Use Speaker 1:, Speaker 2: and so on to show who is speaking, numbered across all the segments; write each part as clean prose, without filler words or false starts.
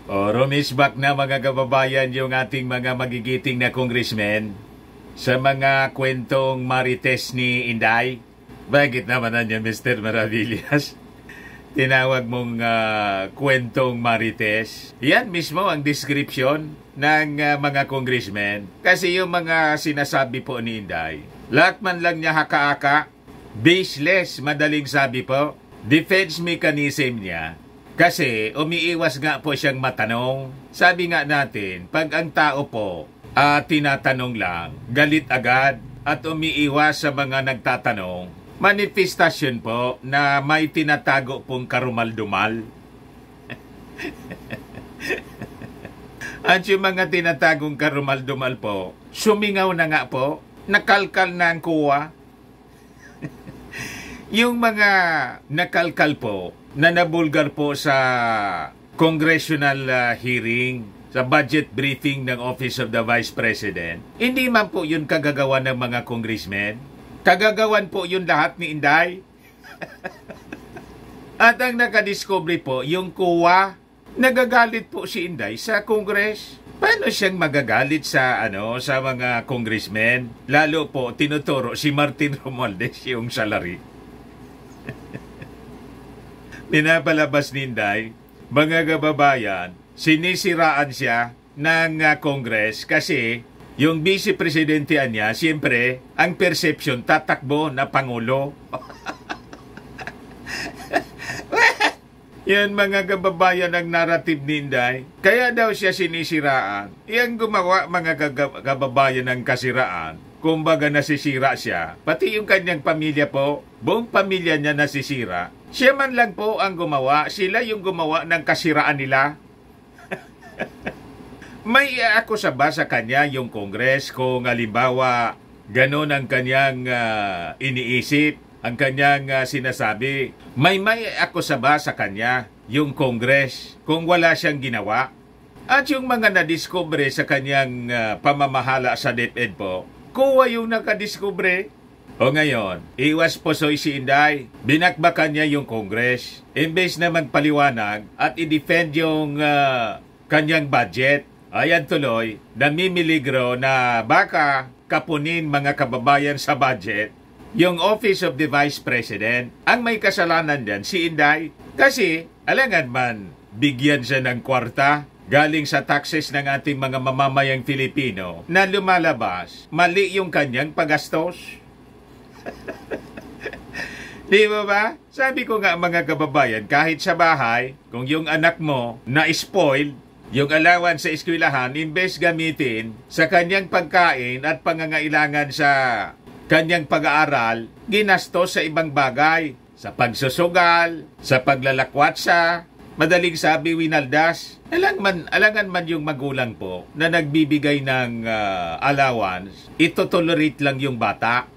Speaker 1: O, rumisbak na mga kababayan yung ating mga magigiting na congressmen sa mga kwentong marites ni Inday. Bakit naman yan, Mr. Maravillas? Tinawag mong kwentong marites. Yan mismo ang description ng mga congressmen. Kasi yung mga sinasabi po ni Inday, lahat man lang niya haka-haka, baseless, madaling sabi po, defense mechanism niya. Kasi umiiwas nga po siyang matanong. Sabi nga natin, pag ang tao po tinatanong lang, galit agad at umiiwas sa mga nagtatanong, manifestasyon po na may tinatago pong karumal-dumal. At yung mga tinatagong karumal-dumal po, sumingaw na nga po, nakalkal na ang kuwa. Yung mga nakalkal po, na nabulgar po sa congressional hearing, sa budget briefing ng Office of the Vice President, hindi man po yun kagagawan ng mga congressmen. Kagagawan po yun lahat ni Inday. At ang nakadiscovery po, yung kuwa, nagagalit po si Inday sa Congress. Paano siyang magagalit sa sa mga congressmen? Lalo po tinuturo si Martin Romualdez yung salary. Pinapalabas ni Inday, mga kababayan, sinisiraan siya ng Congress kasi yung vice-presidentian niya, siyempre, ang perception, tatakbo na Pangulo. Yan mga kababayan ang narrative ni Inday. Kaya daw siya sinisiraan. Yan gumawa mga kababayan ng kasiraan. Kumbaga nasisira siya. Pati yung kanyang pamilya po, buong pamilya niya nasisira. Siya man lang po ang gumawa. Sila yung gumawa ng kasiraan nila. May iakusa ba sa kanya yung Congress kung halimbawa ganon ang kanyang iniisip, ang kanyang sinasabi? May akusa ba sa kanya yung Congress kung wala siyang ginawa? At yung mga nadiskubre sa kanyang pamamahala sa DepEd po, kuwa yung nakadiskubre. O ngayon, iwas posoy si Inday. Binakbakan niya yung Congress. Imbes na magpaliwanag at i-defend yung kanyang budget, ayan tuloy, namimiligro na baka kapunin mga kababayan sa budget yung Office of the Vice President. Ang may kasalanan dyan, si Inday. Kasi, alangan man, bigyan siya ng kwarta galing sa taxes ng ating mga mamamayang Filipino na lumalabas, mali yung kanyang pagastos. Di ba? Sabi ko nga mga kababayan, kahit sa bahay, kung yung anak mo na-spoiled, yung allowance sa eskwelahan, imbes gamitin sa kanyang pagkain at pangangailangan sa kanyang pag-aaral, ginastos sa ibang bagay, sa pagsusugal, sa paglalakwat sa, madaling sabi, winaldas. Alangan man yung magulang po na nagbibigay ng allowance, ito-tolerate lang yung bata.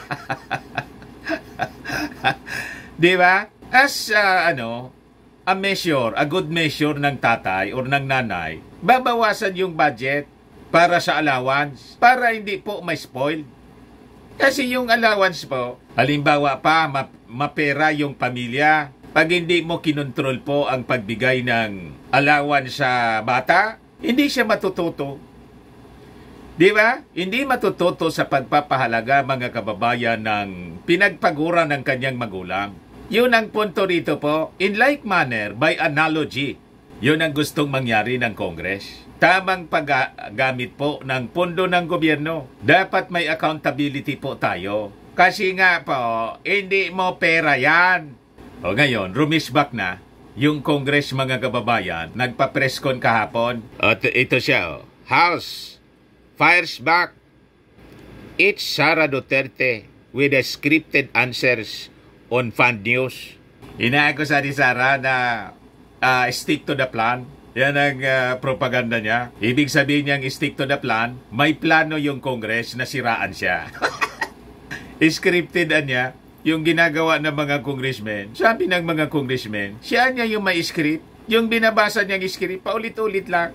Speaker 1: Di ba? As a measure, a good measure ng tatay or ng nanay, babawasan yung budget para sa allowance para hindi po ma-spoil. Kasi yung allowance po, halimbawa pa, mapera yung pamilya. Pag hindi mo kinontrol po ang pagbigay ng allowance sa bata, hindi siya matututo. Di ba? Hindi matututo sa pagpapahalaga mga kababayan ng pinagpagura ng kanyang magulang. Yun ang punto rito po. In like manner, by analogy, yun ang gustong mangyari ng Congress. Tamang paggamit po ng pondo ng gobyerno. Dapat may accountability po tayo. Kasi nga po, hindi mo pera yan. O ngayon, rumisbak na yung Congress mga kababayan. Nagpa-press con kahapon. At ito siya, House fires back. It's Sara Duterte with the scripted answers on Fund News. Inaakusa ni Sara na stick to the plan. Yan ang propaganda niya. Ibig sabihin niyang stick to the plan, may plano yung Congress na siraan siya. Scripted niya, yung ginagawa ng mga congressmen. Sabi ng mga congressmen, siya niya yung may script. Yung binabasa niyang script, paulit-ulit lang.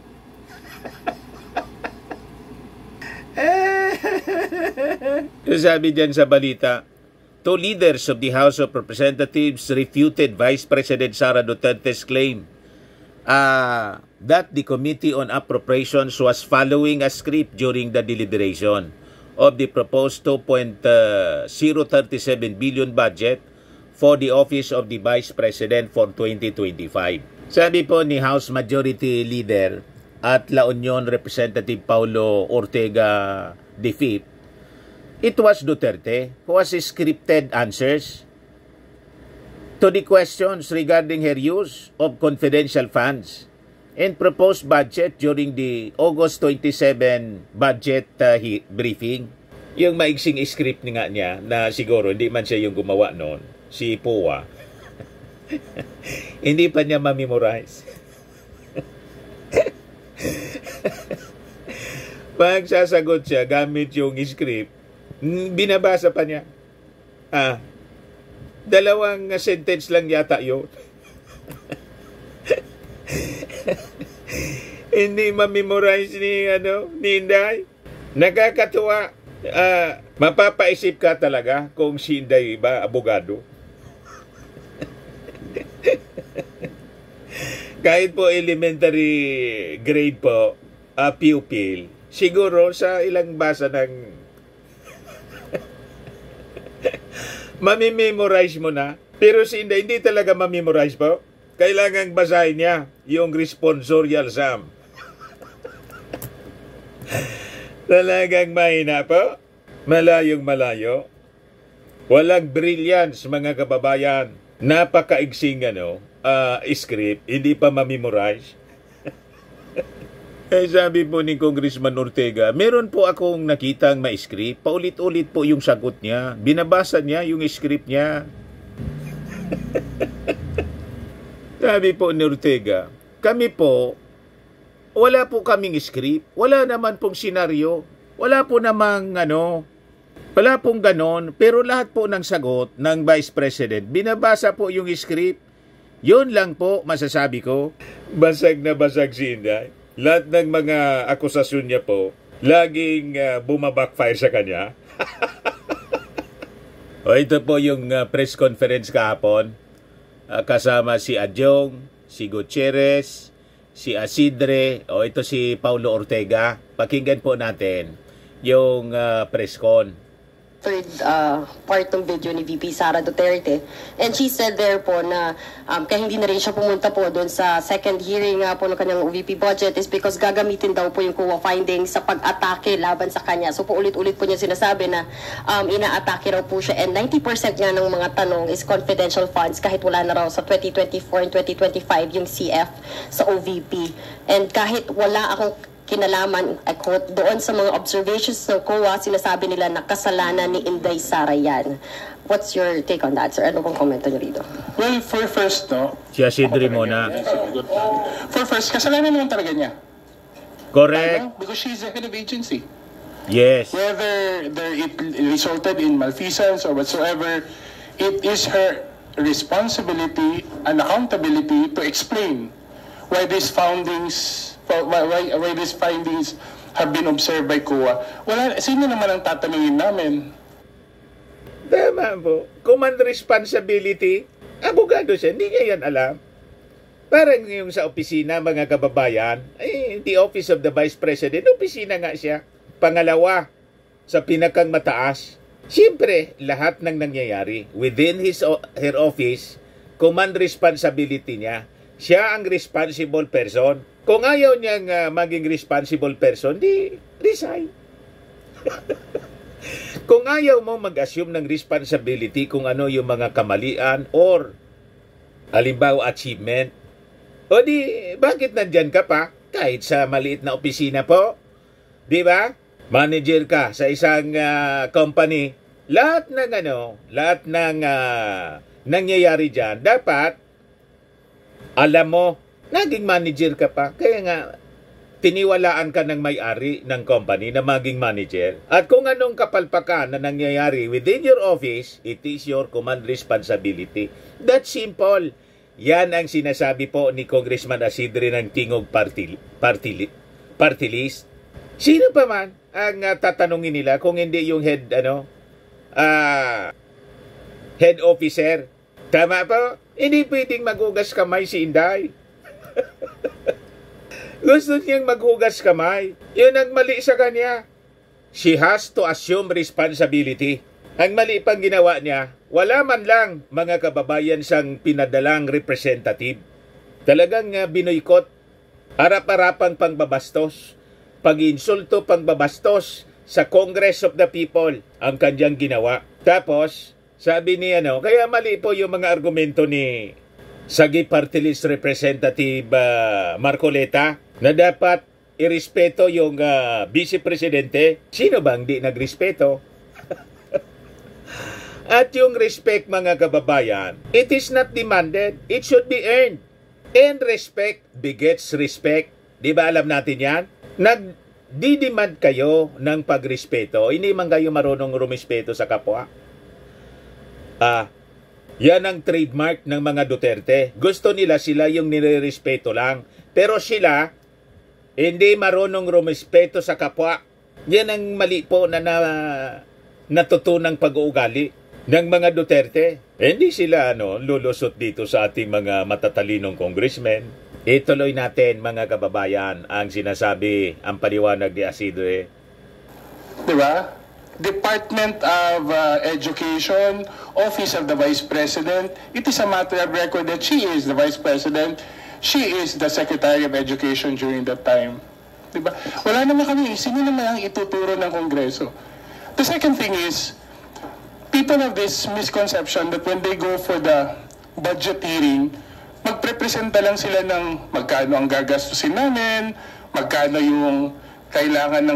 Speaker 1: Sabi diyan sa balita, two leaders of the House of Representatives refuted Vice President Sara Duterte's claim that the Committee on Appropriations was following a script during the deliberation of the proposed 2.037 billion budget for the Office of the Vice President for 2025. Sabi po ni House Majority Leader at La Union Representative Paulo Ortega V, it was Duterte who has scripted answers to the questions regarding her use of confidential funds and proposed budget during the August 27 budget briefing. Yung maigsing script nga niya na siguro hindi man siya yung gumawa noon, si Poa, hindi pa niya ma-memorize. Pag sasagot siya gamit yung script, binabasa pa niya. Dalawang sentence lang yata yun. Hindi ma-memorize ni Inday. Nakakatuwa. Mapapaisip ka talaga kung si Inday ba abogado. Kahit po elementary grade po, pupil, siguro sa ilang basa ng mamimemorize mo na. Pero si Inday, hindi talaga mamemorize po. Kailangang basahin niya yung responsorial sum. Talagang mahina po. Malayong malayo. Walang brilliance, mga kababayan. Napakaigsing script, hindi pa mamemorize. Eh, sabi po ni Congressman Ortega, meron po akong nakitang ma-script. Paulit-ulit po yung sagot niya. Binabasa niya yung script niya. Sabi po ni Ortega, kami po, wala po kaming script. Wala naman pong senaryo. Wala po namang wala pong ganon. Pero lahat po ng sagot ng Vice President, binabasa po yung script. Yun lang po masasabi ko. Basag na basag si Inday. Lahat ng mga akusasyon niya po, laging bumabackfire sa kanya. Ito po yung press conference kahapon. Kasama si Adjong, si Gutierrez, si Asidre, ito si Paulo Ortega. Pakinggan po natin yung press con.
Speaker 2: Third part ng video ni VP Sara Duterte. And she said there po na kaya hindi na rin siya pumunta po doon sa second hearing po ng kanyang OVP budget is because gagamitin daw po yung COA findings sa pag-atake laban sa kanya. So po ulit-ulit po niya sinasabi na ina-atake raw po siya and 90% nga ng mga tanong is confidential funds kahit wala na raw sa 2024 and 2025 yung CF sa OVP. And kahit wala akong kinalaman, I quote, doon sa mga observations ng COA, sinasabi nila na kasalanan ni Inday Sara yan. What's your take on that, sir? Ano bang komento niyo rito?
Speaker 3: Well, for first,
Speaker 1: Si Asidre muna.
Speaker 3: For first, kasalanan naman talaga niya.
Speaker 1: Correct.
Speaker 3: Because she's the head of agency.
Speaker 1: Yes.
Speaker 3: Whether it resulted in malfeasance or whatsoever, it is her responsibility and accountability to explain why these findings have been observed by COA. Sino naman ang tatanungin namin?
Speaker 1: Tama po. Command responsibility. Abogado siya. Hindi niya yan alam. Parang yung sa opisina, mga kababayan, the Office of the Vice President, opisina nga siya. Pangalawa, sa pinakang mataas. Siyempre, lahat ng nangyayari within her office, command responsibility niya. Siya ang responsible person. Kung ayaw niyang maging responsible person, di resign. Kung ayaw mo mag-assume ng responsibility kung ano yung mga kamalian or halimbawa achievement, o di, bakit nandyan ka pa? Kahit sa maliit na opisina po. Di ba? Manager ka sa isang company. Lahat ng nangyayari dyan, dapat alam mo, naging manager ka pa. Kaya nga, tiniwalaan ka ng may-ari ng company na maging manager. At kung anong kapalpakan na nangyayari within your office, it is your command responsibility. That's simple. Yan ang sinasabi po ni Congressman Asidre ng Tingog Party List. Sino pa man ang tatanungin nila kung hindi yung head officer? Tama po? Hindi pwedeng magugas kamay si Inday. Gusto niyang maghugas kamay. Yun ang mali sa kanya. She has to assume responsibility. Ang mali pang ginawa niya, wala man lang mga kababayan siyang pinadalang representative. Talagang binoykot. Harap-harapang pangbabastos. Pag-insulto, pangbabastos sa Congress of the People ang kanyang ginawa. Tapos, sabi ni kaya mali po yung mga argumento ni Sagi Party List Representative Marcoleta na dapat irespeto yung Vice Presidente. Sino bang di nagrespeto? At yung respect, mga kababayan, it is not demanded, it should be earned. And respect begets respect. Di ba alam natin yan? Nagdidemand kayo ng pagrespeto, hindi man kayo marunong rumispeto sa kapwa. Yan ang trademark ng mga Duterte. Gusto nila sila yung nirerespeto lang. Pero sila, hindi marunong rumispeto sa kapwa. Yan ang mali po na natutunang pag-uugali ng mga Duterte. Hindi sila lulusot dito sa ating mga matatalinong congressmen. Ituloy natin, mga kababayan, ang sinasabi, ang paliwanag ni Isidre.
Speaker 3: Diba? Department of Education, Office of the Vice President, it is a matter of record that she is the Vice President, she is the Secretary of Education during that time. Diba? Wala naman kami, sino naman ang ituturo ng Kongreso? The second thing is, people have this misconception that when they go for the budget hearing, magprepresenta lang sila ng magkano ang gagastusin namin, magkano yung kailangan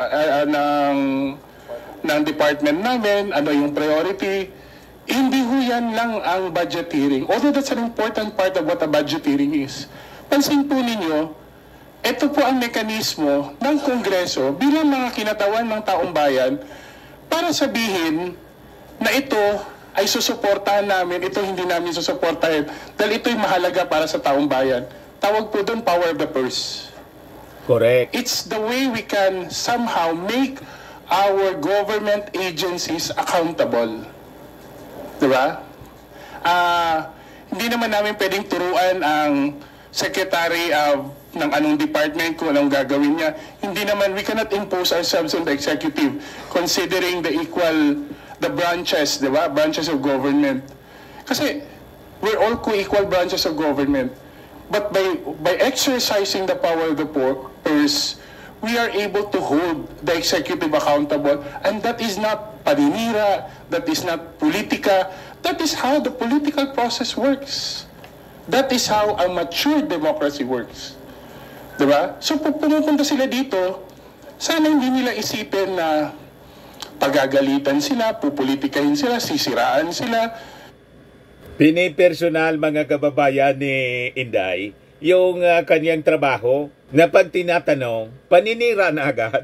Speaker 3: ng department namin, ano yung priority. Hindi ho yan lang ang budget hearing. Although that's an important part of what a budget hearing is. Pansin po ninyo, ito po ang mekanismo ng Kongreso bilang mga kinatawan ng taong bayan para sabihin na ito ay susuportahan namin, ito hindi namin susuportahan dahil ito'y mahalaga para sa taong bayan. Tawag po doon power of the purse.
Speaker 1: Correct.
Speaker 3: It's the way we can somehow make our government agencies accountable. Diba? Hindi naman namin pwedeng turuan ang secretary ng anong department kung anong gagawin niya. Hindi naman, we cannot impose ourselves on the executive considering the branches, diba? Branches of government. Kasi we're all co-equal branches of government. But by exercising the power of the purse, we are able to hold the executive accountable, and that is not paninira, that is not politika, that is how the political process works. That is how a mature democracy works. Diba? So pag pumupunta sila dito, sana hindi nila isipin na pagagalitan sila, pupolitikahin sila, sisiraan sila.
Speaker 1: Pinipersonal, mga kababayan ni Inday, yung kanyang trabaho na pag tinatanong, paninira na agad.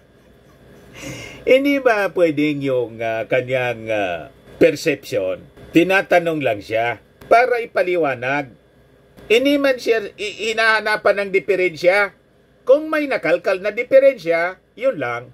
Speaker 1: Hindi ba pwedeng yung kanyang perception, tinatanong lang siya para ipaliwanag. Hindi man siya hinahanapan ng diferensya. Kung may nakalkal na diferensya, yun lang.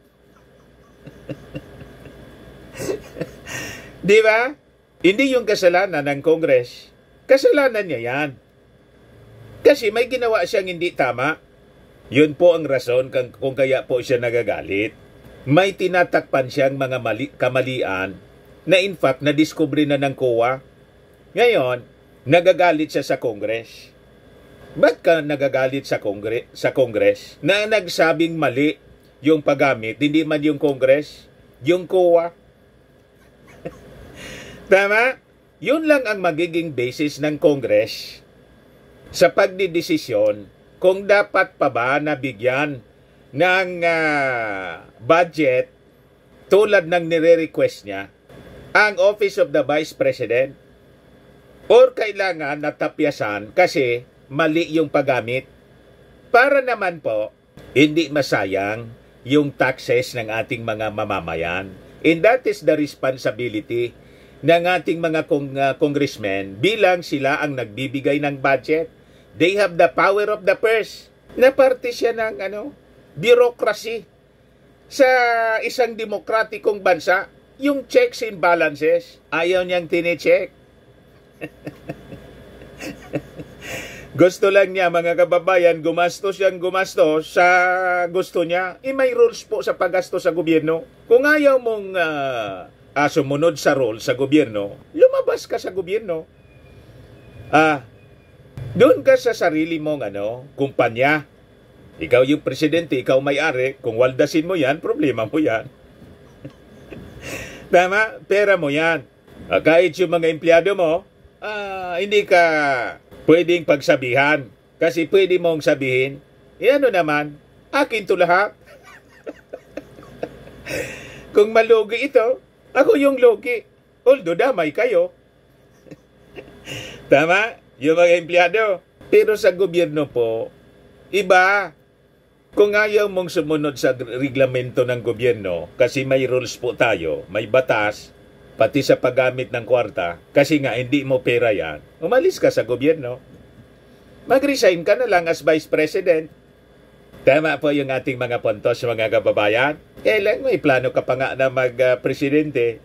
Speaker 1: Di ba? Hindi yung kasalanan ng Congress. Kasalanan niya yan. Kasi may ginawa siyang hindi tama. Yun po ang rason kung kaya po siya nagagalit. May tinatakpan siyang mga kamalian na in fact nadiskubre na ng COA. Ngayon, nagagalit siya sa Congress. Ba't ka nagagalit sa Congress na nagsabing mali yung paggamit, hindi man yung Congress, yung COA? Tama? Yun lang ang magiging basis ng Congress sa pagdidesisyon kung dapat pa ba nabigyan ng budget tulad ng nire-request niya ang Office of the Vice President or kailangan natapyasan kasi mali yung paggamit para naman po hindi masayang yung taxes ng ating mga mamamayan. And that is the responsibility ng ating mga congressmen bilang sila ang nagbibigay ng budget. They have the power of the purse. Na parte siya ng bureaucracy sa isang demokratikong bansa. Yung checks and balances, ayaw niyang tine-check. Gusto lang niya, mga kababayan, gumastos siyang gumastos sa gusto niya. May rules po sa paggastos sa gobyerno. Kung ayaw mong sumunod sa rules sa gobyerno, lumabas ka sa gobyerno. Doon ka sa sarili mong kumpanya. Ikaw yung presidente, ikaw may-ari. Kung waldasin mo yan, problema mo yan. Tama? Pera mo yan. Kahit yung mga empleyado mo, hindi ka pwedeng pagsabihan. Kasi pwede mong sabihin, naman, akin to lahat. Kung malugi ito, ako yung lugi. Although damay kayo. Tama? Yung mga empleyado. Pero sa gobyerno po, iba. Kung ayaw mong sumunod sa reglamento ng gobyerno, kasi may rules po tayo, may batas, pati sa paggamit ng kwarta, kasi nga hindi mo pera yan, umalis ka sa gobyerno. Mag-resign ka na lang as Vice President. Tama po yung ating mga puntos, mga kababayan. Kailan may plano ka pa nga na mag-presidente.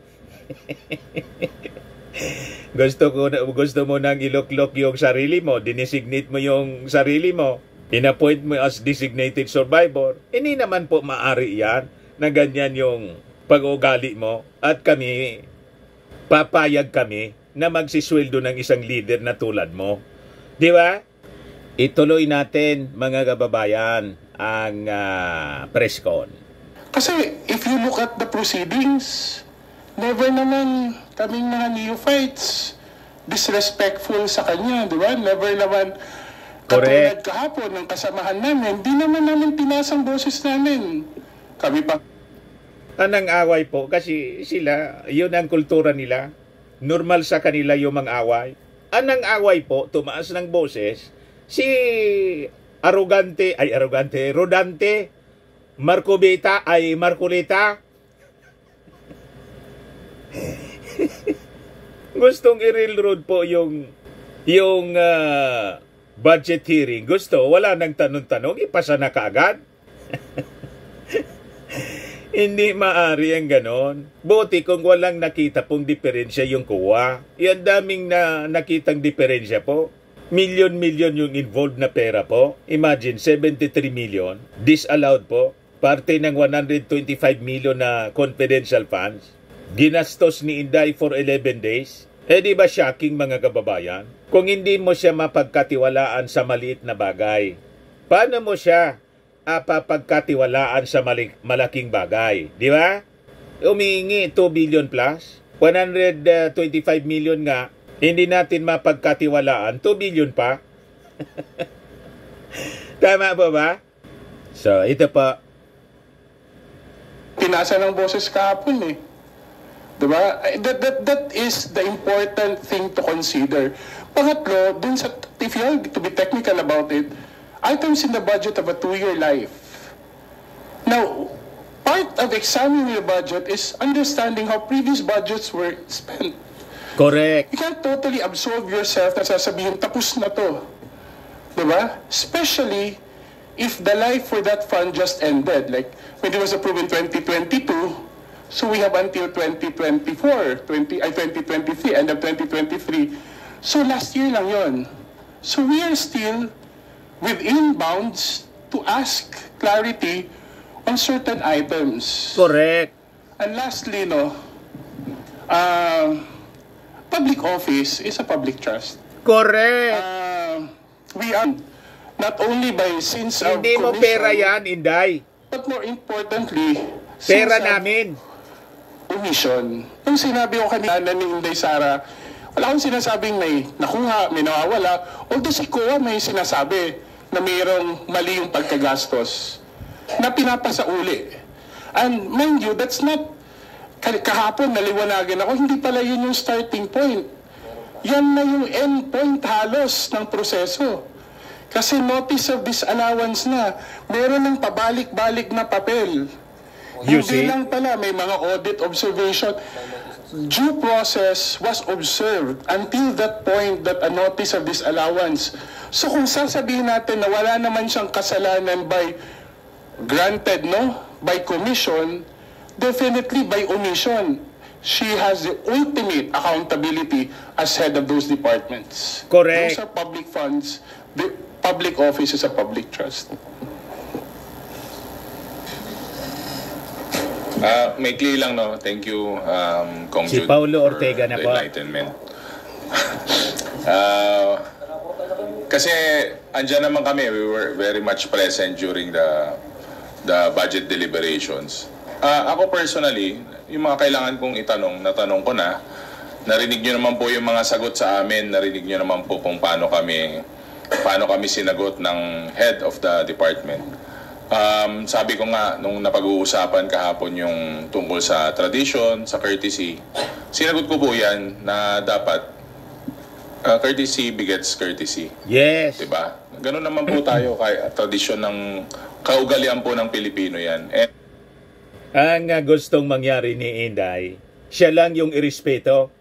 Speaker 1: Gusto mo nang iloklok yung sarili mo, dinesignate mo yung sarili mo, inappoint mo as designated survivor. Hindi naman po maari yan na ganyan yung pag-ugali mo at kami papayag kami na magsisweldo ng isang leader na tulad mo. Di ba? Ituloy natin, mga kababayan, ang press con.
Speaker 3: Kasi if you look at the proceedings, never naman kaming mga neophytes disrespectful sa kanya, di ba? Never naman katulad kahapon ng kasamahan namin, di naman namin pinasang boses namin. Kami pa.
Speaker 1: Anang away po kasi sila, yun ang kultura nila. Normal sa kanila yung mga away. Anang away po, tumaas ng boses, si Rodante, Marcoleta ay Marcoleta. Gustong i-railroad po yung budget hearing. Gusto, wala nang tanong-tanong, ipasa na kaagad. Hindi maari ang ganon. Buti kung walang nakita pong diferensya yung kuha. Yan daming nakitang diferensya po. Milyon-milyon yung involved na pera po. Imagine, 73 million. Disallowed po. Parte ng 125 million na confidential funds. Ginastos ni Inday for 11 days. Di ba shocking, mga kababayan? Kung hindi mo siya mapagkatiwalaan sa maliit na bagay, paano mo siya papagkatiwalaan sa malaking bagay? Di ba? Umihingi 2 billion plus, 125 million nga, hindi natin mapagkatiwalaan, 2 billion pa. Tama po ba? So, ito pa.
Speaker 3: Pinasa ng boses kahapon eh. Diba? That is the important thing to consider. Pangatlo, dun sa, if you have to be technical about it, items in the budget of a 2-year life. Now, part of examining the budget is understanding how previous budgets were spent.
Speaker 1: Correct.
Speaker 3: You can't totally absolve yourself na sasabihin, tapos na to. Diba? Especially if the life for that fund just ended. Like, when it was approved in 2022, so we have until 2024, 2023, end of 2023. So last year lang yon. So we are still within bounds to ask clarity on certain items.
Speaker 1: Correct.
Speaker 3: And lastly, public office is a public trust.
Speaker 1: Correct.
Speaker 3: We are not only by sins of
Speaker 1: Hindi mo pera yan, Inday.
Speaker 3: but more importantly,
Speaker 1: Pera namin.
Speaker 3: Omission. Yung sinabi ko kanina ni Inday Sara, wala akong sinasabing may nakuha, may nawawala. Although si Koa may sinasabi na mayroong mali yung pagkagastos na pinapasa uli. And mind you, that's not, kahapon naliwanagan ako, hindi pala yun yung starting point. Yan na yung end point halos ng proseso. Kasi notice of disallowance na, meron ng pabalik-balik na papel. Hindi lang pala, may mga audit observation. Due process was observed until that point that a notice of disallowance. So kung sasabihin natin na wala naman siyang kasalanan by granted, by commission, definitely by omission. She has the ultimate accountability as head of those departments.
Speaker 1: Correct.
Speaker 3: Those are public funds The public office is a public trust.
Speaker 4: Maikli lang, no? Thank you, Kong
Speaker 1: Si
Speaker 4: Jude,
Speaker 1: Paulo
Speaker 4: for
Speaker 1: Ortega na
Speaker 4: the
Speaker 1: po.
Speaker 4: enlightenment. Kasi andyan naman kami, we were very much present during the budget deliberations. Ako personally, yung mga kailangan kong itanong, natanong ko na, narinig nyo naman po yung mga sagot sa amin, narinig nyo naman po kung paano kami sinagot ng head of the department. Sabi ko nga, nung napag-uusapan kahapon yung tungkol sa tradition, sa courtesy, sinagot ko po yan na dapat courtesy begets courtesy.
Speaker 1: Yes.
Speaker 4: Diba? Ganun naman po tayo kay tradisyon ng kaugalian po ng Pilipino yan.
Speaker 1: Ang gustong mangyari ni Inday, siya lang yung irespeto.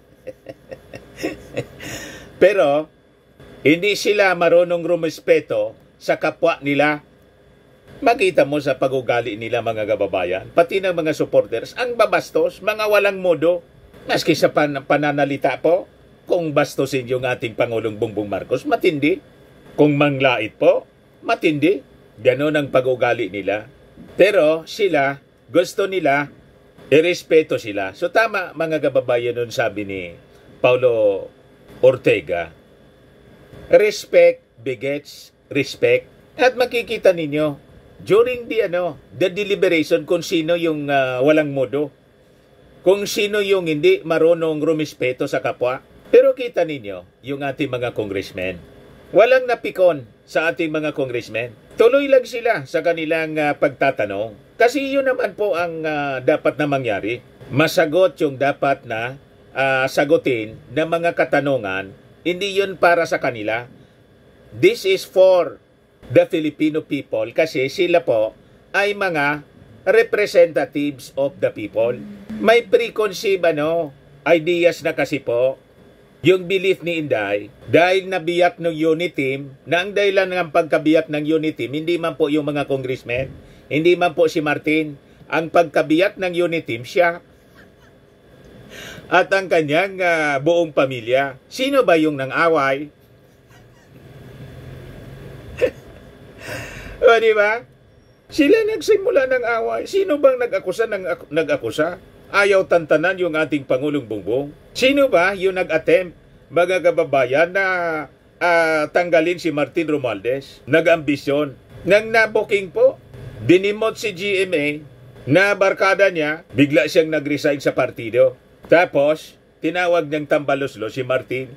Speaker 1: Pero, hindi sila marunong rumespeto sa kapwa nila. Makita mo sa pag-ugali nila mga kababayan, pati ng mga supporters, ang babastos, mga walang modo. Maski sa pananalita po, kung bastusin yung ating Pangulong Bongbong Marcos, matindi. Kung manglait po, matindi. Ganon ang pag-ugali nila. Pero sila, gusto nila, irespeto sila. So tama mga kababayan nun sabi ni Paulo Ortega, respect begets respect. At makikita ninyo, during the deliberation kung sino yung walang modo, kung sino yung hindi marunong rumispeto sa kapwa. Pero kita ninyo, yung ating mga congressmen, walang napikon sa ating mga congressmen. Tuloy lang sila sa kanilang pagtatanong. Kasi yun naman po ang dapat na mangyari. Masagot yung dapat na sagutin ng mga katanungan. Hindi yun para sa kanila. This is for the Filipino people kasi sila po ay mga representatives of the people. May preconceived ideas na kasi po yung belief ni Inday dahil nabiyak ng unit team, na ang dahilan ng pagkabiyak ng unit team, hindi man po yung mga congressmen, hindi man po si Martin, ang pagkabiyak ng unit team siya at ang kanyang buong pamilya. Sino ba yung nang-away? O, di ba? Sila nagsimula ng away. Sino bang nag-akusa ng nag-akusa? Ayaw tantanan yung ating Pangulong Bongbong. Sino ba yung nag-attempt, mga kababayan, na tanggalin si Martin Romualdez? Nag-ambisyon. Nang nabuking po, dinimot si GMA na barkada niya, bigla siyang nag-resign sa partido. Tapos, tinawag niyang tambaloslo si Martin.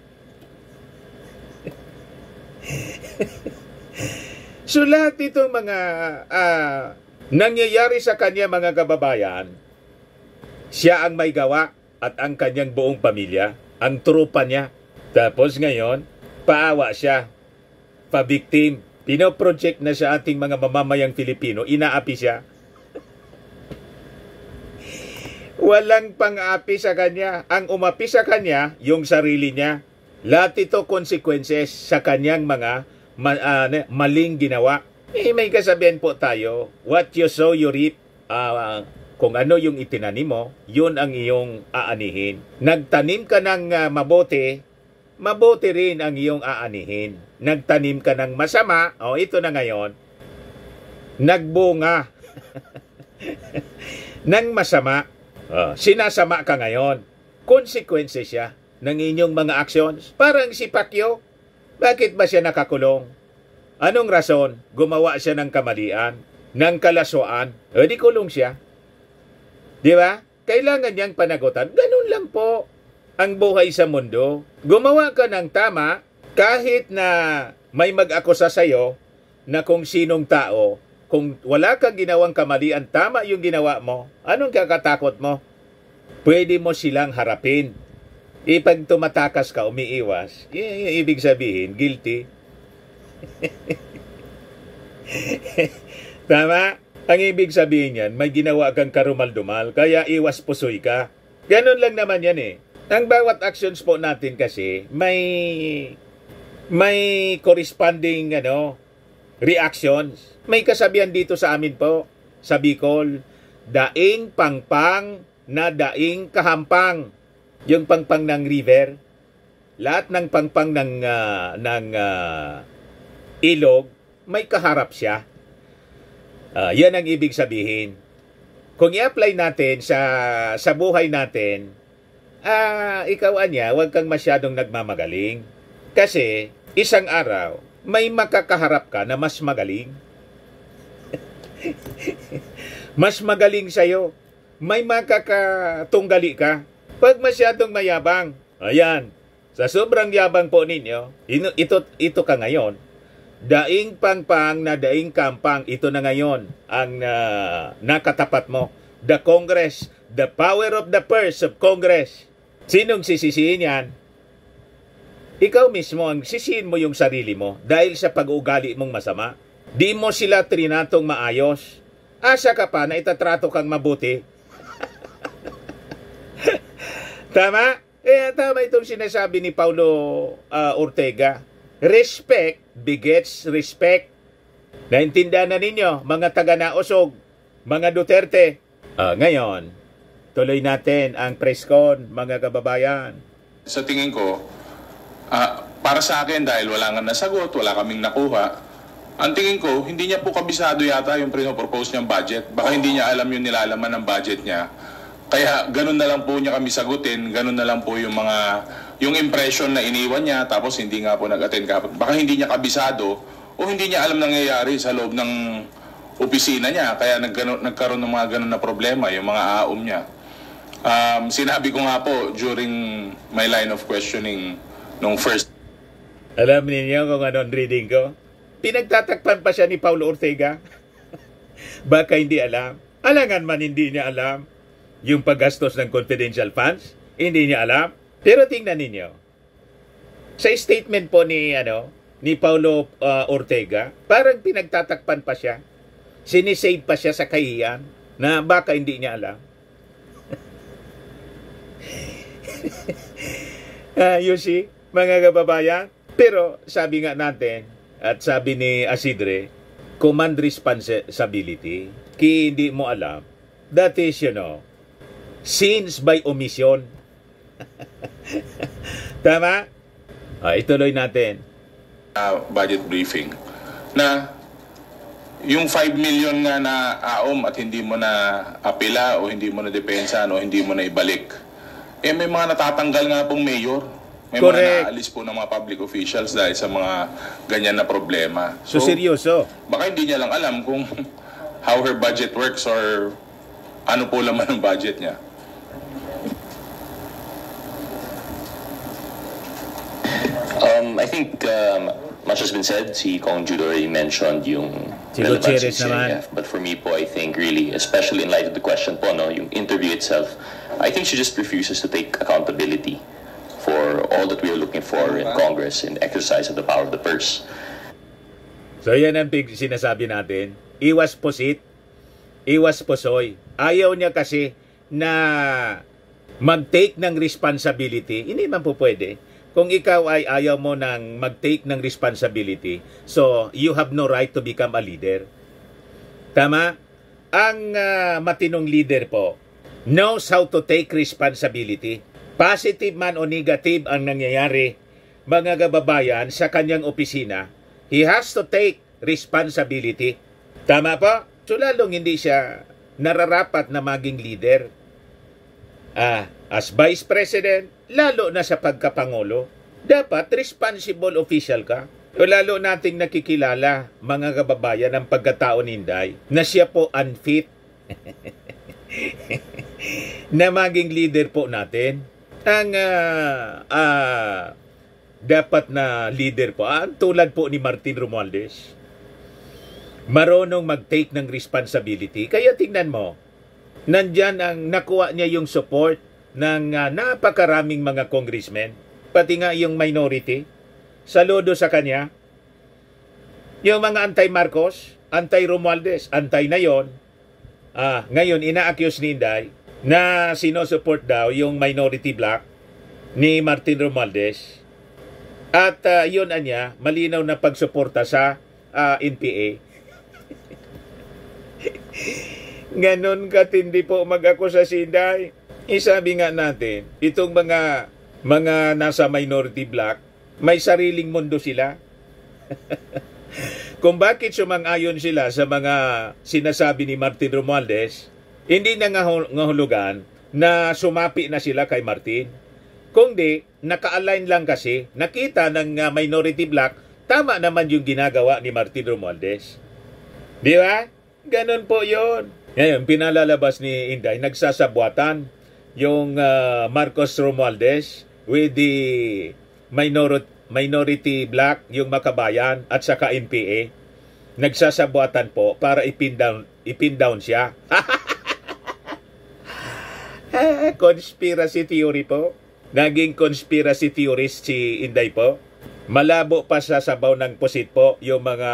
Speaker 1: So lahat itong mga nangyayari sa kanya mga kababayan, siya ang may gawa at ang kanyang buong pamilya, ang trupa niya. Tapos ngayon, paawa siya, pa-victim, pinoproject na sa ating mga mamamayang Filipino, inaapi siya. Walang pang-api sa kanya. Ang umapi sa kanya, yung sarili niya. Lahat ito consequences sa kanyang mga maling ginawa. May kasabihan po tayo, what you sow, you reap. Kung ano yung itinanim mo, yun ang iyong aanihin. Nagtanim ka ng mabuti, mabuti rin ang iyong aanihin. Nagtanim ka ng masama, ito na ngayon, nagbunga ng masama. Sinasama ka ngayon. Consequences siya ng inyong mga actions. Parang si Pacquiao, bakit ba siya nakakulong? Anong rason? Gumawa siya ng kamalian, ng kalaswaan, di kulong siya. Di ba? Kailangan niyang panagutan. Ganun lang po ang buhay sa mundo. Gumawa ka ng tama kahit na may mag-akusa sa'yo na kung sinong tao. Kung wala kang ginawang kamalian, tama yung ginawa mo, anong kakatakot mo? Pwede mo silang harapin. Pag tumatakas ka, umiiwas, ibig sabihin, guilty. Tama? Ang ibig sabihin yan, may ginawa kang karumal-dumal, kaya iwas pusoy ka. Ganon lang naman yan eh. Ang bawat actions po natin kasi, may corresponding reactions. May kasabihan dito sa amin po, sa Bicol, daing pangpang na daing kahampang. Yung pangpang ng river, lahat ng pangpang ng ilog, may kaharap siya. Yan ang ibig sabihin. Kung i-apply natin sa buhay natin, ikaw anya, huwag kang masyadong nagmamagaling. Kasi isang araw, may makakaharap ka na mas magaling. Mas magaling sa'yo. May makakatunggali ka. Pag masyadong mayabang, ayan, sa sobrang yabang po ninyo, ito ka ngayon. Daing pangpang na daing kampang, ito na ngayon ang nakatapat mo. The Congress, the power of the purse of Congress. Sinong sisisihin yan? Ikaw mismo ang sisihin mo yung sarili mo dahil sa pag-uugali mong masama. Di mo sila trinatong maayos. Asa ka pa na itatrato kang mabuti. Tama? Tama itong sinasabi ni Paulo Ortega. Respect begets respect. Naintindihan na ninyo, mga taga-nausog, mga Duterte. Ngayon, tuloy natin ang press con, mga kababayan.
Speaker 4: Sa tingin ko, para sa akin, dahil wala nga nasagot, wala kaming nakuha, ang tingin ko, hindi niya po kabisado yata yung pinopropose niyang budget. Baka hindi niya alam yung nilalaman ng budget niya. Kaya ganun na lang po niya kami sagutin, ganun na lang po yung impression na iniwan niya, tapos hindi nga po nag-attend ka. Baka hindi niya kabisado o hindi niya alam nangyayari sa loob ng opisina niya, kaya nagkaroon ng mga ganun na problema, yung mga aom niya. Sinabi ko nga po during my line of questioning nung first.
Speaker 1: Alam niyo kung anong reading ko? Pinagtatakpan pa siya ni Paulo Ortega. Baka hindi alam. Alangan man hindi niya alam yung paggastos ng confidential funds. Hindi niya alam. Pero tingnan ninyo. Sa statement po ni Paulo Ortega, parang pinagtatakpan pa siya. Sinisave pa siya sa kahiyan na baka hindi niya alam. You see, mga kababayan? Pero sabi nga natin, at sabi ni Asidre, command responsibility. Kaya hindi mo alam, that is, sins by omission. Tama? Ituloy natin.
Speaker 4: Budget briefing na yung 5 million nga na aom at hindi mo na apela o hindi mo na depensa o hindi mo na ibalik, may mga natatanggal nga pong mayor. May
Speaker 1: Correct.
Speaker 4: Mga naalis po ng mga public officials dahil sa mga ganyan na problema.
Speaker 1: So seryoso.
Speaker 4: Baka hindi niya lang alam kung how her budget works or ano po laman ng budget niya.
Speaker 5: I think much has been said. Si Kong Jude already mentioned yung
Speaker 1: si
Speaker 5: relevance
Speaker 1: Gutierrez
Speaker 5: ng
Speaker 1: naman.
Speaker 5: CIF. But for me po, I think really, especially in light of the question po, yung interview itself, I think she just refuses to take accountability for all that we are looking for in Congress in the exercise of the power of the purse.
Speaker 1: So yan ang sinasabi natin. Iwas pusit, iwas pusoy. Ayaw niya kasi na mag-take ng responsibility. Hindi man po pwede. Kung ikaw ay ayaw mo nang mag-take ng responsibility, so you have no right to become a leader. Tama? Ang matinong leader po knows how to take responsibility. Positive man o negative ang nangyayari, mga kababayan, sa kanyang opisina, he has to take responsibility. Tama po? So lalong hindi siya nararapat na maging leader. As Vice President, lalo na sa pagkapangulo, dapat responsible official ka. O lalo nating nakikilala, mga kababayan, ang pagkatao ni Inday, na siya po unfit na maging leader po natin. Ang dapat na leader po, tulad po ni Martin Romualdez, marunong mag-take ng responsibility. Kaya tingnan mo, nandyan ang nakuha niya yung support ng napakaraming mga congressmen, pati nga yung minority. Saludo sa kanya. Yung mga anti-Marcos, anti-Romualdez, anti na yon. Ngayon, ina-accuse ni Inday na sinusupport daw yung minority bloc ni Martin Romualdez. At yun anya, malinaw na pagsuporta sa NPA. Ganon katindi po mag-akusa si Inday. Sabi nga natin, itong mga nasa minority bloc, may sariling mundo sila. kung bakit sumang-ayon sila sa mga sinasabi ni Martin Romualdez, hindi na ngahulugan na sumapi na sila kay Martin. Kundi, naka-align lang kasi, nakita ng minority black, tama naman yung ginagawa ni Martin Romualdez. Di ba? Ganon po yon. Ngayon, pinalalabas ni Inday, nagsasabwatan yung Marcos Romualdez with the minority black, yung Makabayan, at saka NPA. Nagsasabwatan po para ipin down siya. Conspiracy theory po. Naging conspiracy theorist si Inday po. Malabo pa sa sabaw ng pusit po yung mga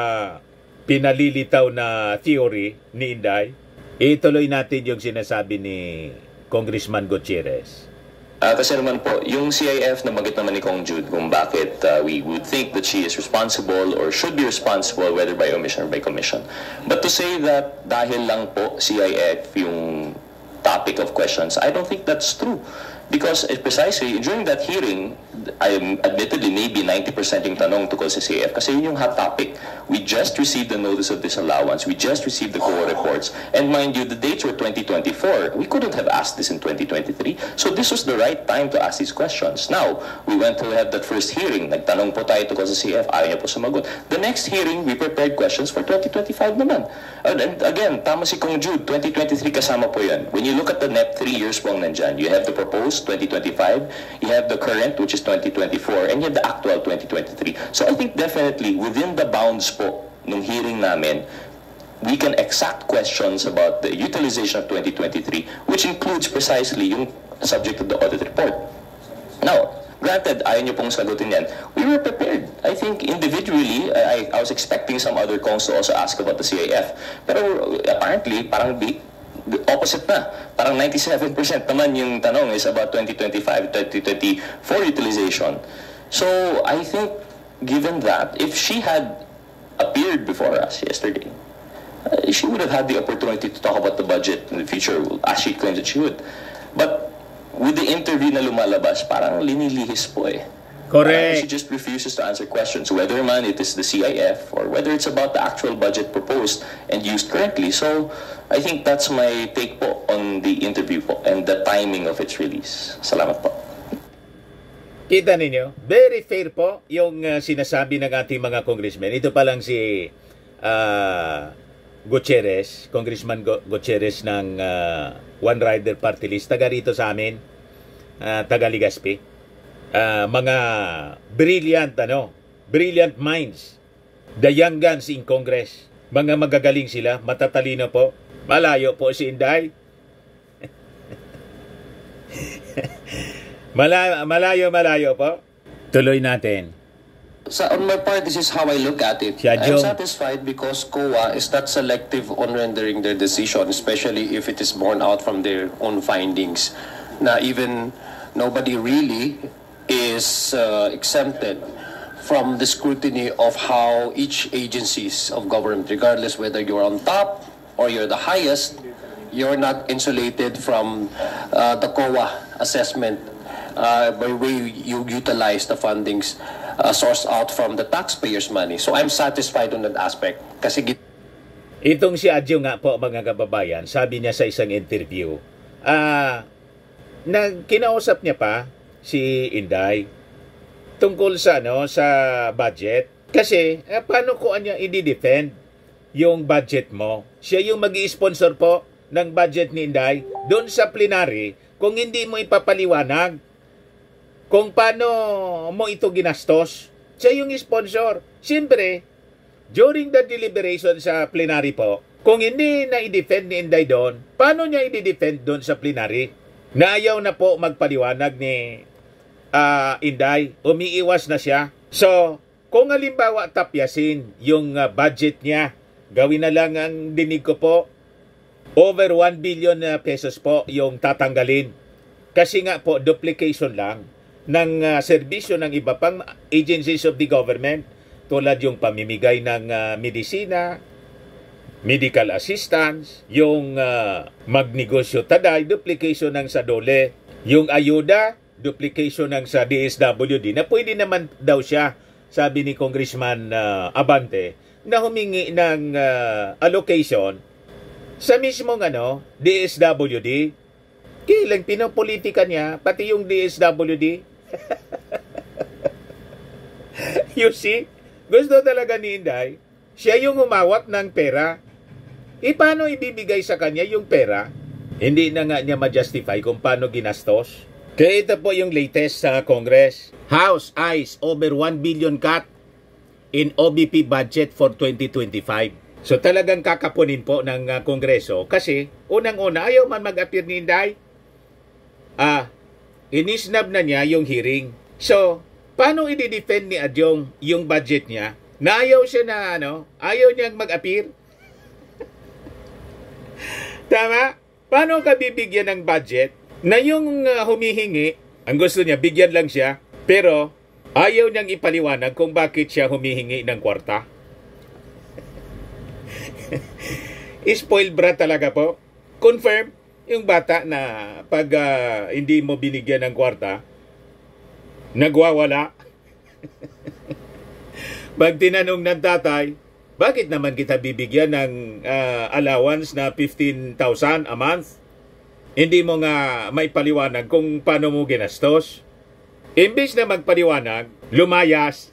Speaker 1: pinalilitaw na theory ni Inday. Ituloy natin yung sinasabi ni Congressman Gutierrez.
Speaker 5: Kasi naman po, yung CIF na naman ni Kong Jude kung bakit we would think that she is responsible or should be responsible whether by omission or by commission. But to say that dahil lang po CIF yung topic of questions, I don't think that's true. Because precisely during that hearing, I admittedly maybe 90% yung tanong tungkol sa CIF kasi yun yung hot topic. We just received the notice of disallowance. We just received the COA reports. And mind you, the dates were 2024. We couldn't have asked this in 2023. So this was the right time to ask these questions. Now, we went to have that first hearing. Nagtanong po tayo tungkol sa CIF. Ayaw niya po sumagot. The next hearing, we prepared questions for 2025 naman. And again, tama si Kong Jude, 2023 kasama po yan. When you look at the net 3 years po nandyan, you have the proposed 2025, you have the current, which is 2024, and you have the actual 2023. So I think definitely within the bounds po nung hearing namin, we can exact questions about the utilization of 2023, which includes precisely yung subject of the audit report. Now, granted, ayaw niyo pong sagutin yan. We were prepared. I think individually, I was expecting some other cons to also ask about the CIF. Pero apparently, parang the opposite na. Parang 97% naman yung tanong is about 2025, 2024 utilization. So, I think, given that, if she had appeared before us yesterday, she would have had the opportunity to talk about the budget in the future, as she claims that she would. But, with the interview na lumalabas, parang linilihis po eh.
Speaker 1: Correct.
Speaker 5: She just refuses to answer questions, whether man it is the CIF or whether it's about the actual budget proposed and used currently. So, I think that's my take po on the interview po and the timing of its release. Salamat po.
Speaker 1: Kita ninyo, very fair po yung sinasabi ng ating mga congressmen. Ito pa lang si Gutierrez, Congressman Gutierrez ng One Rider Party List, taga rito sa amin, taga Legazpi. Mga brilliant minds, the young guns in Congress. Mga magagaling sila, matatalino po. Malayo po si Inday. Malayo po. Tuloy natin.
Speaker 6: So on my part, this is how I look at it. I'm satisfied because COA is not selective on rendering their decision, especially if it is borne out from their own findings. Na even nobody really is exempted from the scrutiny of how each agencies of government, regardless whether you're on top or you're the highest, you're not insulated from the COA assessment by way you utilize the fundings sourced out from the taxpayers' money. So I'm satisfied on that aspect. Kasi
Speaker 1: itong si Adjo nga po, mga kababayan, sabi niya sa isang interview, na kinausap niya pa si Inday tungkol sa sa budget. Kasi paano ko niya i-defend yung budget mo? Siya yung magi-sponsor po ng budget ni Inday doon sa plenary. Kung hindi mo ipapaliwanag kung paano mo ito ginastos, siya yung sponsor. Siyempre, during the deliberation sa plenary po, kung hindi na i-defend ni Inday doon, paano niya i-defend doon sa plenary? Na ayaw na po magpaliwanag ni Inday, umiiwas na siya. So, kung halimbawa tapyasin yung budget niya, gawin na lang ang dinig ko po, over 1 billion pesos po yung tatanggalin. Kasi nga po, duplication lang ng serbisyo ng iba pang agencies of the government, tulad yung pamimigay ng medisina, medical assistance, yung magnegosyo taday, duplication ng sa DOLE, yung ayuda, duplication ng sa DSWD, na pwede naman daw siya, sabi ni Congressman Abante, na humingi ng allocation sa mismong DSWD. Kailang pinopolitika niya, pati yung DSWD. You see, gusto talaga ni Inday, siya yung humawak ng pera. Paano ibibigay sa kanya yung pera? Hindi na nga niya ma-justify kung paano ginastos. Kaya ito po yung latest sa Congress. House eyes over 1 billion cut in OBP budget for 2025. So talagang kakapunin po ng Kongreso kasi unang-una ayaw man mag-appear ni Inday. Inisnab na niya yung hearing. So, paano i-defend ni Adyong yung budget niya na ayaw siya na ayaw niyang mag-appear? Tama? Paano ka bibigyan ng budget na yung humihingi, ang gusto niya, bigyan lang siya, pero ayaw niyang ipaliwanag kung bakit siya humihingi ng kwarta? Spoiled brat talaga po. Confirm, yung bata na pag hindi mo binigyan ng kwarta, nagwawala. Pag tinanong ng tatay, bakit naman kita bibigyan ng allowance na 15,000 a month? Hindi mo nga maipaliwanag kung paano mo ginastos. Imbis na magpaliwanag, lumayas.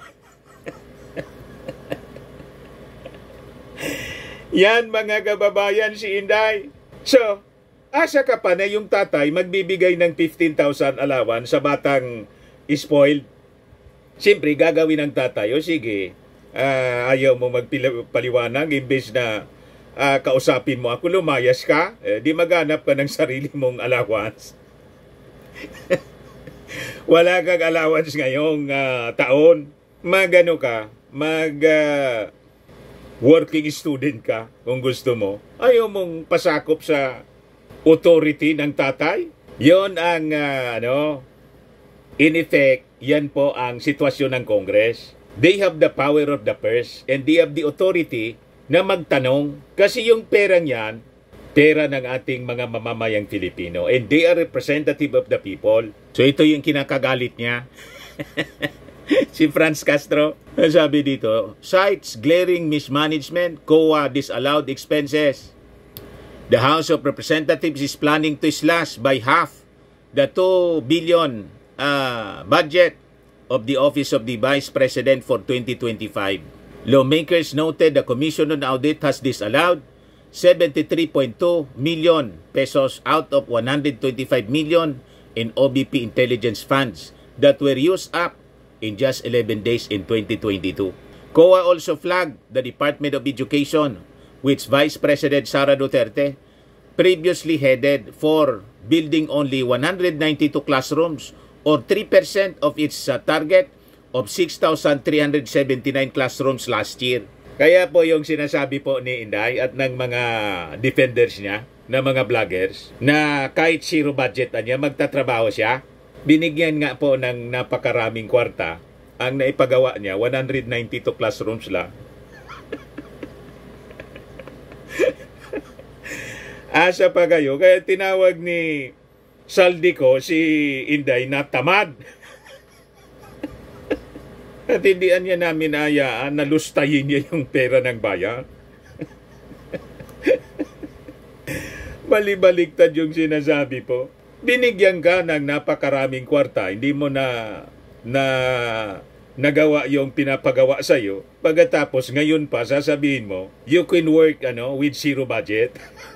Speaker 1: Yan mga kababayan si Inday. So, asa ka pa na yung tatay magbibigay ng 15,000 allowance sa batang spoiled? Siyempre, gagawin ng tatay, o sige, ayaw mo magpaliwanag, imbes na kausapin mo ako, lumayas ka, di maghanap ka ng sarili mong allowance. Wala kang allowance ngayong taon. Magano ka, working student ka kung gusto mo. Ayaw mong pasakop sa authority ng tatay. Yon ang in effect, yan po ang sitwasyon ng Congress. They have the power of the purse and they have the authority na magtanong kasi yung perang yan, pera ng ating mga mamamayang Filipino and they are representative of the people. So ito yung kinakagalit niya. Si Franz Castro, sabi dito, cites glaring mismanagement, COA disallowed expenses. The House of Representatives is planning to slash by half the 2 billion budget of the Office of the Vice President for 2025. Lawmakers noted the Commission on Audit has disallowed 73.2 million pesos out of 125 million in OBP intelligence funds that were used up in just 11 days in 2022. COA also flagged the Department of Education, which Vice President Sara Duterte previously headed, for building only 192 classrooms or 3% of its target of 6,379 classrooms last year. Kaya po yung sinasabi po ni Inday at ng mga defenders niya, na mga vloggers, na kahit zero budget niya, magtatrabaho siya. Binigyan nga po ng napakaraming kwarta. Ang naipagawa niya, 192 classrooms lang. Asa pa kayo, kaya tinawag ni Saldico si Inday na tamad. At hindi niya namin ayaan na lustayin niya yung pera ng bayan. Balibaliktad yung sinasabi po. Binigyan ka ng napakaraming kwarta, hindi mo na nagawa yung pinapagawa sa'yo. Pagkatapos, ngayon pa, sasabihin mo, you can work with zero budget.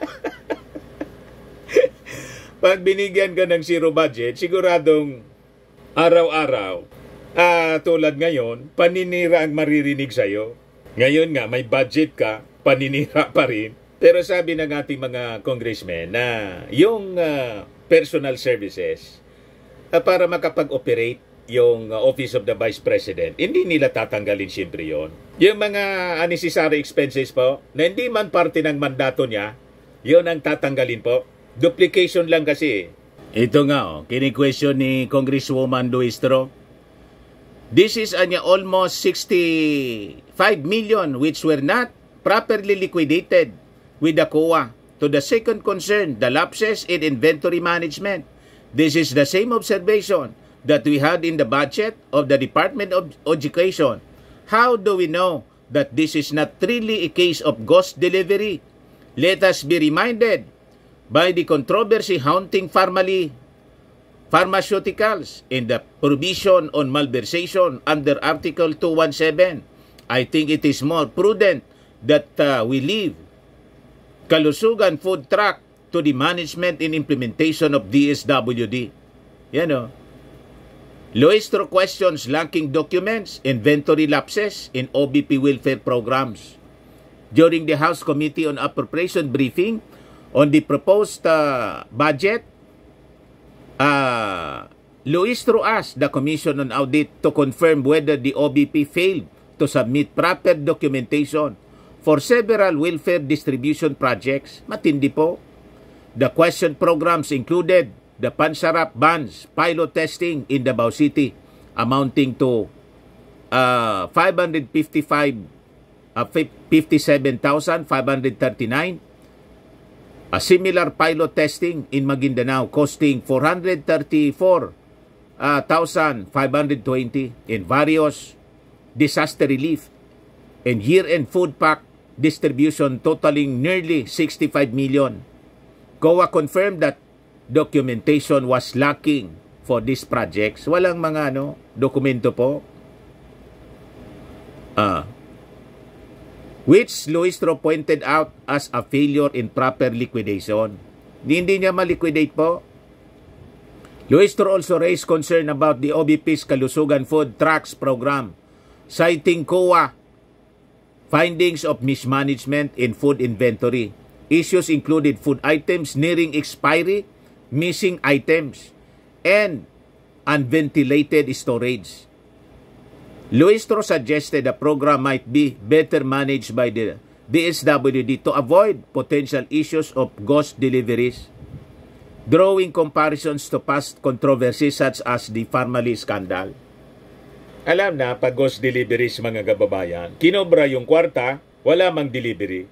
Speaker 1: Pag binigyan ka ng zero budget, siguradong araw-araw, tulad ngayon, paninira ang maririnig sa'yo. Ngayon nga, may budget ka, paninira pa rin. Pero sabi ng ating mga congressmen na yung personal services, para makapag-operate yung Office of the Vice President, hindi nila tatanggalin siyempre yon. Yung mga unnecessary expenses po, na hindi man parte ng mandato niya, yon ang tatanggalin po. Duplication lang kasi. Ito nga, kini-question ni Congresswoman Luistro. This is almost 65 million which were not properly liquidated with the COA. To the second concern, the lapses in inventory management. This is the same observation that we had in the budget of the Department of Education. How do we know that this is not really a case of ghost delivery. Let us be reminded by the controversy haunting pharmaceuticals in the provision on malversation under Article 217. I think it is more prudent that we leave Kalusugan Food Truck to the management and implementation of DSWD. Loistro questions lacking documents, inventory lapses in OBP welfare programs. During the House Committee on Appropriation briefing on the proposed budget, Loistro asked the Commission on Audit to confirm whether the OBP failed to submit proper documentation for several welfare distribution projects. Matindi po. The question programs included the Pansarap Bans pilot testing in Davao City amounting to 57,539. A similar pilot testing in Maguindanao costing 434,520 in various disaster relief and year-end food pack distribution totaling nearly 65 million. COA confirmed that documentation was lacking for these projects. Walang mga dokumento po. Which Loistro pointed out as a failure in proper liquidation. Hindi niya ma-liquidate po. Loistro also raised concern about the OBP's Kalusugan Food Trucks program, citing COA findings of mismanagement in food inventory. Issues included food items nearing expiry, missing items, and unventilated storage. Loistro suggested the program might be better managed by the DSWD to avoid potential issues of ghost deliveries, drawing comparisons to past controversies such as the Farmally scandal. Alam na, pag ghost deliveries mga kababayan, kinobra yung kwarta, wala mang delivery.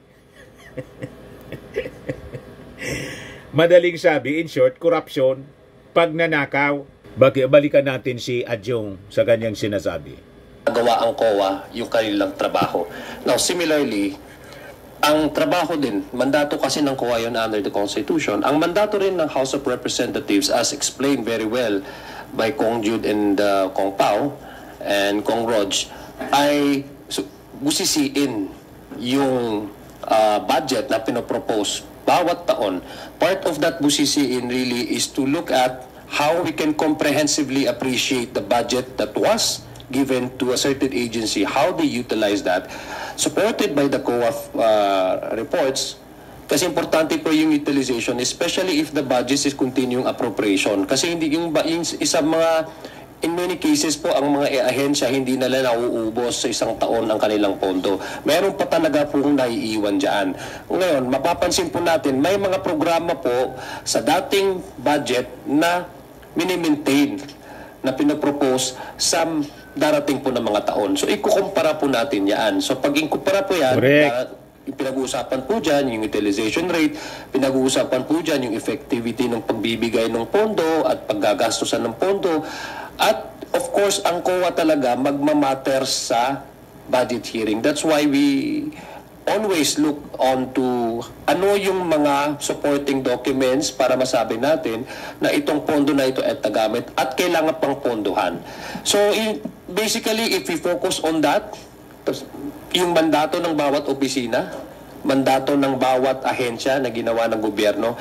Speaker 1: Madaling sabi, in short, corruption, pagnanakaw. Balikan natin si Adjong sa kanyang sinasabi.
Speaker 6: Gawa ang COA yung kanilang trabaho. Now, similarly, ang trabaho din, mandato kasi ng COA yun under the Constitution. Ang mandato rin ng House of Representatives, as explained very well by Kong Jude and Kong Pao and Kong Rog, ay busisiin yung budget na pinopropose bawat taon. Part of that busisiin really is to look at how we can comprehensively appreciate the budget that was given to a certain agency, how they utilize that, supported by the COA reports. Kasi importante po yung utilization, especially if the budget is continuing appropriation. Kasi hindi yung isang mga, in many cases po, ang mga ahensya hindi nila nauubos sa isang taon ang kanilang pondo. Meron pa talaga pong naiiwan dyan. Ngayon, mapapansin po natin, may mga programa po sa dating budget na mini-maintain, na pinapropose sa darating po ng mga taon. So, ikukumpara po natin yan. So, pag ikumpara po yan, pinag-uusapan po dyan yung utilization rate, pinag-uusapan po dyan yung effectivity ng pagbibigay ng pondo at paggagastusan ng pondo. At, of course, ang COA talaga magmamatter sa budget hearing. That's why we always look on to ano yung mga supporting documents para masabi natin na itong pondo na ito ay tagamit at kailangan pang pondohan. So, basically, if we focus on that, yung mandato ng bawat opisina, mandato ng bawat ahensya na ginawa ng gobyerno,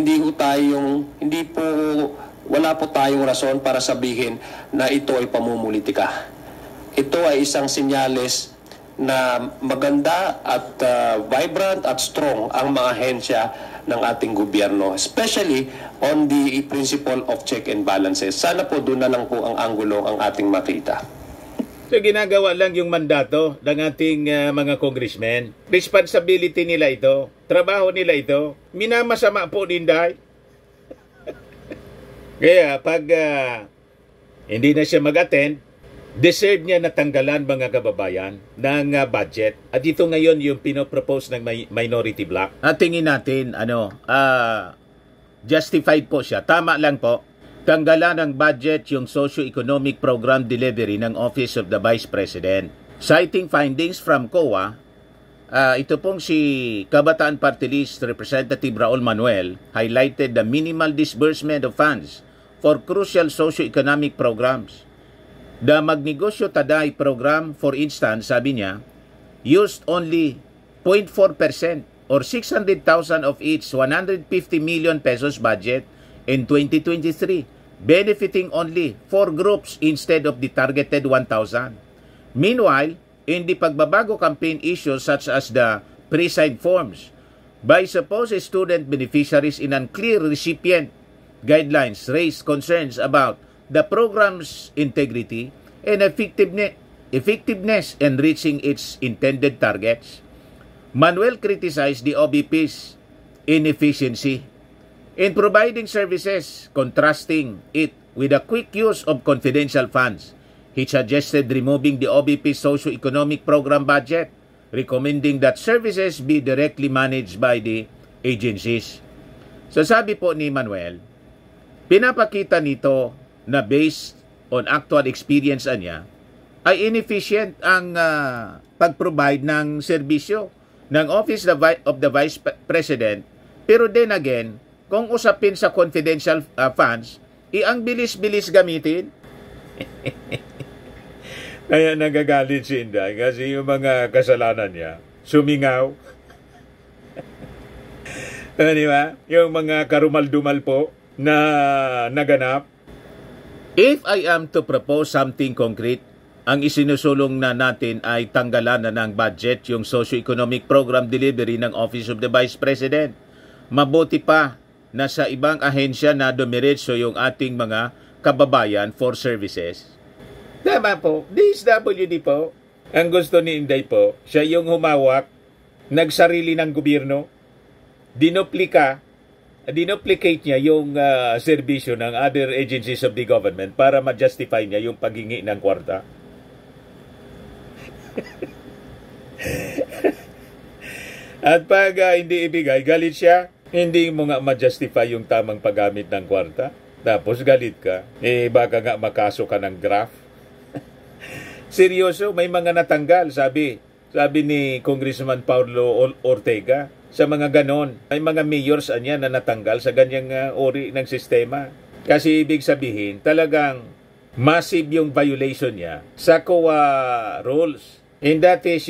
Speaker 6: wala po tayong rason para sabihin na ito ay pamumulitika. Ito ay isang senyales na maganda at vibrant at strong ang mga ahensya ng ating gobyerno, especially on the principle of check and balances. Sana po doon na lang po ang anggulo ang ating makita.
Speaker 1: So ginagawa lang yung mandato ng ating mga congressmen. Responsibility nila ito, trabaho nila ito, minamasama po Inday. Kaya pag hindi na siya mag-attend, deserve niya natanggalan mga kababayan ng budget. At ito ngayon yung pinopropose ng minority bloc. At tingin natin, justified po siya. Tama lang po. Tanggalan ng budget yung socio-economic program delivery ng Office of the Vice President. Citing findings from COA, ito pong si Kabataan Party List Representative Raul Manuel highlighted the minimal disbursement of funds for crucial socio-economic programs. The Magnegosyo Taday program, for instance, sabi niya, used only 0.4% or 600,000 of its 150 million pesos budget in 2023, benefiting only 4 groups instead of the targeted 1,000. Meanwhile, in the pagbabago campaign issues such as the pre-signed forms by supposed student beneficiaries in unclear recipient guidelines raised concerns about the program's integrity and effectiveness in reaching its intended targets. Manuel criticized the OBP's inefficiency in providing services, contrasting it with a quick use of confidential funds. He suggested removing the OBP socio-economic program budget, recommending that services be directly managed by the agencies. So sabi po ni Manuel, pinapakita nito na based on actual experience niya, ay inefficient ang pag-provide ng serbisyo ng Office of the Vice President. Pero then again, kung usapin sa confidential funds, ang bilis-bilis gamitin. Kaya nagagalit si Inday kasi yung mga kasalanan niya, sumingaw. Di ba? Yung mga karumal-dumal po na naganap. If I am to propose something concrete, ang isinusulong na natin ay tanggalan na ng budget yung socio-economic program delivery ng Office of the Vice President. Mabuti pa na sa ibang ahensya na dumiretso yung ating mga kababayan for services. Tama po, DSWD po. Ang gusto ni Inday po, siya yung humawak, nagsarili ng gobyerno, dinuplicate niya yung serbisyo ng other agencies of the government para ma-justify niya yung paghingi ng kwarta. At pag hindi ibigay, galit siya. Hindi mo nga ma-justify yung tamang paggamit ng kwarta. Tapos galit ka. Baka nga makaso ka ng graft. Seryoso, may mga natanggal, sabi ni Congressman Paulo Ortega. Sa mga ganon, may mga mayors niya na natanggal sa ganyang ori ng sistema. Kasi ibig sabihin, talagang massive yung violation niya sa COA rules. And that is,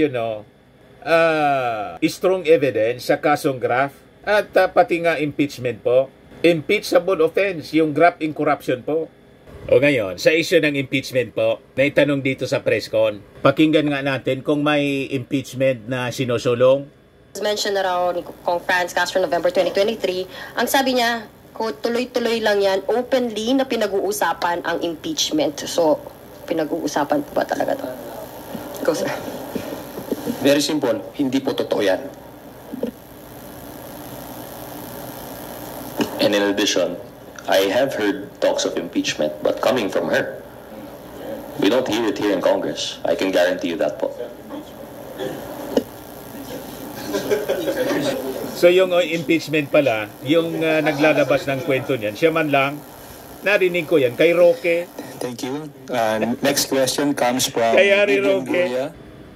Speaker 1: strong evidence sa kasong graft at pati nga impeachment po. Impeachable offense, yung graft in corruption po. O ngayon, sa issue ng impeachment po, naitanong dito sa presscon, pakinggan nga natin kung may impeachment na sinusulong.
Speaker 2: Mention na raw ni Kong Franz Castro November 2023, ang sabi niya, tuloy-tuloy lang yan, openly na pinag-uusapan ang impeachment. So, pinag-uusapan po ba talaga to? Go, sir.
Speaker 6: Very simple, hindi po totoo yan.
Speaker 5: And in addition, I have heard talks of impeachment, but coming from her. We don't hear it here in Congress. I can guarantee you that po.
Speaker 1: So yung impeachment pala, yung naglalabas ng kwento niyan, siya man lang, narinig ko yan, kay Roque.
Speaker 7: Thank you. Next question comes from
Speaker 1: kay Harry Roque.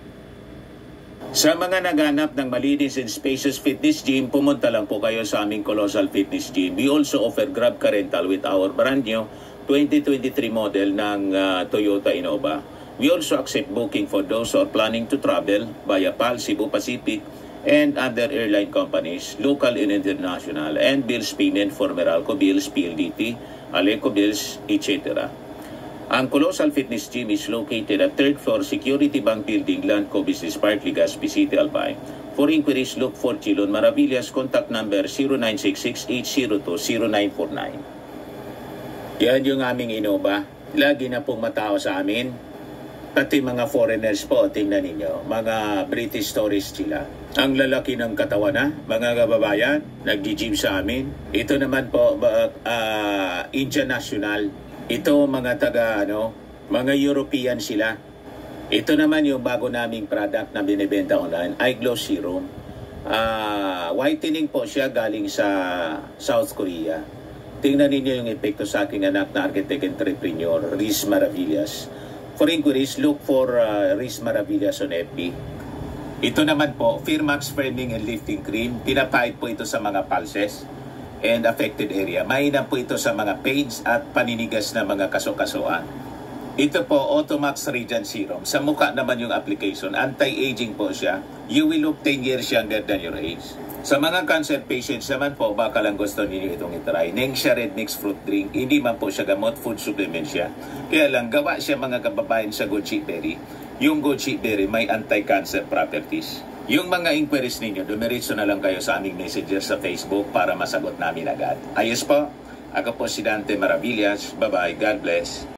Speaker 1: Sa mga naghanap ng malinis and spacious fitness gym, pumunta lang po kayo sa aming Colossal Fitness Gym. We also offer Grab Car Rental with our brand new 2023 model ng Toyota Innova. We also accept booking for those who are planning to travel via PAL, Cebu Pacific, and other airline companies, local and international, and bills payment for Meralco Bills, PLDT, Aleco Bills, etc. Ang Colossal Fitness Gym is located at 3rd floor Security Bank Building, Landco Business Park, Legazpi City, Albay. For inquiries, look for Chilon Maravillas. Contact number 0966-802-0949. Yan yung aming Innova. Lagi na pong matao sa amin. Pati mga foreigners po, tingnan ninyo. Mga British tourists sila. Ang lalaki ng katawan na, mga kababayan, nag-gym sa amin. Ito naman po, Indian National. Ito mga mga European sila. Ito naman yung bago naming product na binibenta online, Eye Glow Serum. Whitening po siya galing sa South Korea. Tingnan ninyo yung epekto sa aking anak na architect entrepreneur, Riz Maravillas. For inquiries, look for Riz Maravillas on FB. Ito naman po, Firmax Firming and Lifting Cream. Pinapahid po ito sa mga pulses and affected area. Mainam po ito sa mga pains at paninigas na mga kaso-kasuan. Ito po, Automax Radiant Serum. Sa mukha naman yung application. Anti-aging po siya. You will look 10 years younger than your age. Sa mga cancer patients naman po, baka lang gusto ninyo itong itry. Nengxia Red Mix Fruit Drink. Hindi man po siya gamot, food supplement siya. Kaya lang, gawa siya mga kababayan sa goji berry. Yung goji berry may anti-cancer properties. Yung mga inquiries ninyo, dumiretso na lang kayo sa aming messenger sa Facebook para masagot namin agad. Ayos po. Ako po si Dante Maravillas. Bye-bye. God bless.